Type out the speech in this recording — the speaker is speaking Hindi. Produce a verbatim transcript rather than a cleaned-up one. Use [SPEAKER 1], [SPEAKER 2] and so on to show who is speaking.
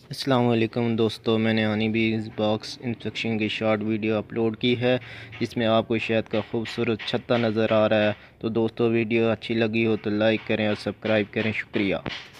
[SPEAKER 1] अस्सलाम वालेकुम दोस्तों, मैंने हनी बीज बॉक्स इंस्पेक्शन की शॉर्ट वीडियो अपलोड की है जिसमें आपको शहद का खूबसूरत छत्ता नज़र आ रहा है। तो दोस्तों, वीडियो अच्छी लगी हो तो लाइक करें और सब्सक्राइब करें। शुक्रिया।